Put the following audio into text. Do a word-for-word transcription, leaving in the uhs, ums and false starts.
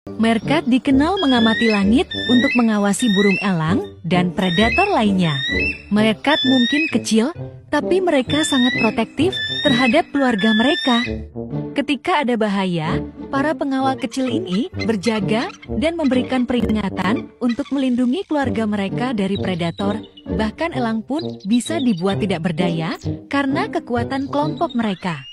Meerkat dikenal mengamati langit untuk mengawasi burung elang dan predator lainnya. Meerkat mungkin kecil, tapi mereka sangat protektif terhadap keluarga mereka. Ketika ada bahaya, para pengawal kecil ini berjaga dan memberikan peringatan untuk melindungi keluarga mereka dari predator. Bahkan elang pun bisa dibuat tidak berdaya karena kekuatan kelompok mereka.